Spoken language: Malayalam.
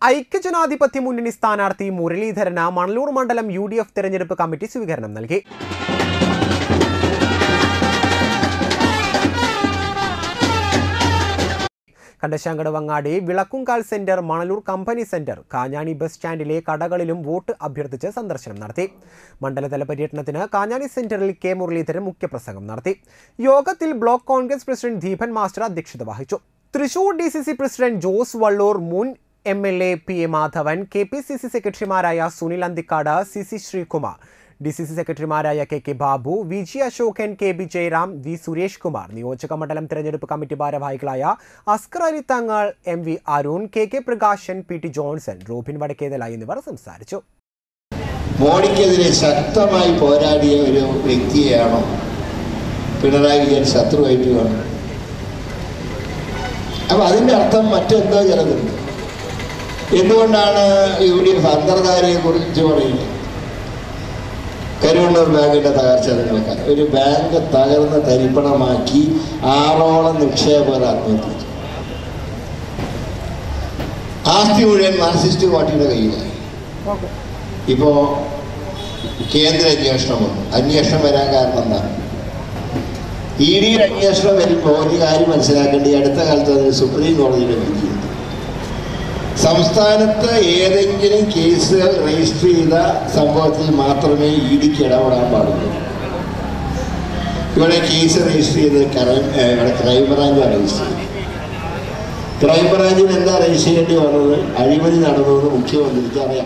ഐക്യജനാധിപത്യ മുന്നണി സ്ഥാനാർത്ഥി മുരളീധരന് മണലൂർ മണ്ഡലം UDF തെരഞ്ഞെടുപ്പ് കമ്മിറ്റി സ്വീകരണം നൽകി. കണ്ടശാങ്കട് വങ്ങാടി Vilakkumkal centre, Manalur company centre, Kanjani bus സ്റ്റാൻഡിലെ കടകളിലും വോട്ട് അഭ്യർത്ഥിച്ച് സന്ദർശനം നടത്തി. മണ്ഡലതല പര്യടനത്തിന് കാഞ്ഞാണി സെന്ററിൽ കെ മുരളീധരൻ മുഖ്യപ്രസംഗം നടത്തി. യോഗത്തിൽ block Congress president Deepan master അധ്യക്ഷത വഹിച്ചു. Thrissur DCC president Jose Vallur, മുൻ MLA PA മാധവൻ, KPCC സെക്രട്ടറിമാരായ സുനിൽ അന്തിക്കാട്, CC ശ്രീകുമാർ, DCC സെക്രട്ടറിമാരായ KK Babu, VG Ashokan, KB Jayaram, V Suresh Kumar, നിയോജക മണ്ഡലം തെരഞ്ഞെടുപ്പ് കമ്മിറ്റി ഭാരവാഹികളായ Askar Ali Thangal, MV Arun, KK Prakashan, PT Johnson, Robin Vadakkethala എന്നിവർ സംസാരിച്ചു. മോഡിക്കെതിരെ ശക്തമായി പോരാടിയ ഒരു വ്യക്തിയെയാണോ പിണറായി വിജയൻ ശത്രുവായിട്ട് കാണുന്നത്? അപ്പൊ അതിന്റെ അർത്ഥം മറ്റെന്തോ ചിലതുണ്ട്. എന്തുകൊണ്ടാണ് UDF അന്തർധാരയെ കുറിച്ച് പറയുന്നത്? കരുവണ്ണൂർ ബാങ്കിന്റെ തകർച്ച നിങ്ങൾക്ക് ഒരു ബാങ്ക് തകർന്ന് തരിപ്പണമാക്കി 6ഓളം നിക്ഷേപകർ ആത്മഹത്യ. ആസ്തി മുഴുവൻ മാർക്സിസ്റ്റ് പാർട്ടിയുടെ കയ്യിലായി. ഇപ്പോ കേന്ദ്ര അന്വേഷണം വന്നു. അന്വേഷണം വരാൻ കാരണം എന്താണ്? ED അന്വേഷണം വരുമ്പോൾ ഒരു കാര്യം മനസ്സിലാക്കേണ്ട, അടുത്ത കാലത്ത് അതിന് സുപ്രീം കോടതിയുടെ വിധി. സംസ്ഥാനത്ത് ഏതെങ്കിലും കേസുകൾ രജിസ്റ്റർ ചെയ്ത സംഭവത്തിൽ മാത്രമേ EDക്ക് ഇടപെടാൻ പാടുള്ളൂ. ഇവിടെ കേസ് രജിസ്റ്റർ ചെയ്തത് ക്രൈംബ്രാഞ്ചാണ് രജിസ്റ്റർ ചെയ്തത്. ക്രൈംബ്രാഞ്ചിന് എന്താ രജിസ്റ്റർ ചെയ്യേണ്ടി വന്നത്? അഴിമതി നടന്നതെന്ന് മുഖ്യമന്ത്രിക്ക് അറിയാം.